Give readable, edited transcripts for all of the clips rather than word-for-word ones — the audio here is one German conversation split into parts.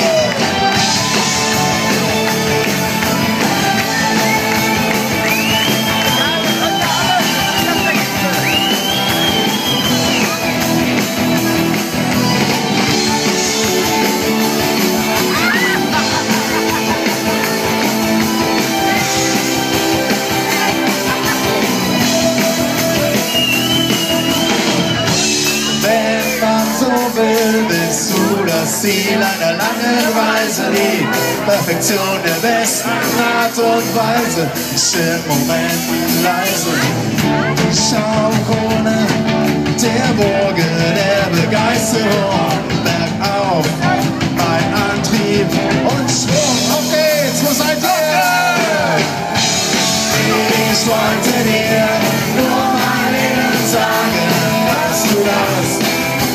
Willst du das Ziel einer langen Reise, die Perfektion der besten Art und Weise, still Momenten leise, Schaukrone der Burge der Begeisterung, bergauf, mein Antrieb und Schwung. Auf geht's, wo seid ihr? Ich wollte dir nur mal eben sagen, dass du das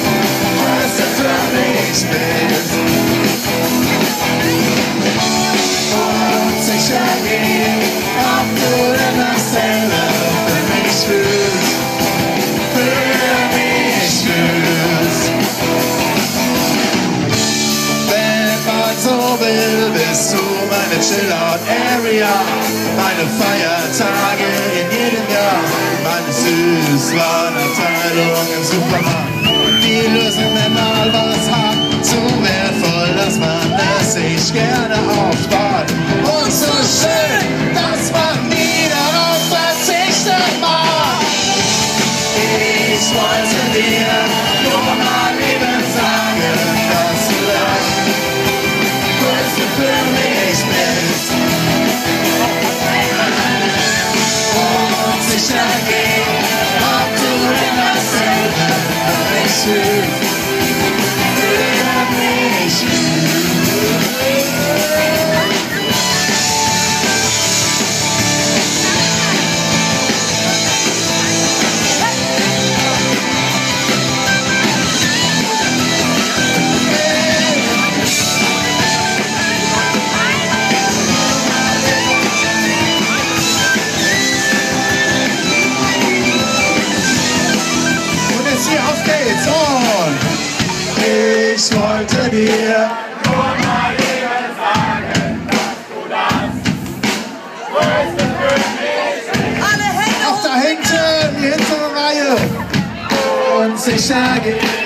für mich bist und sicher gehen, ob du denn dasselbe für mich fühlst, Wenn man so will, bist du meine Chill-Out-Area, meine Feiertage in jedem Jahr, meine Süßwarenabteilung im Supermarkt. Die lösen, wenn mal was hat, so wertvoll, dass man es sich gerne aufspart. Und so schön, dass man nie darauf verzichten mag. Ich wollte dir nur mal eben sagen, dass du das Größte für mich bist. Und sicher gehen, ob du denn dasselbe für mich fühlst. Ich wollte dir nur mal eben sagen, dass du das Größte für mich bist. Alle Hände auch da hinten, die hintere Reihe. Und sicher geht.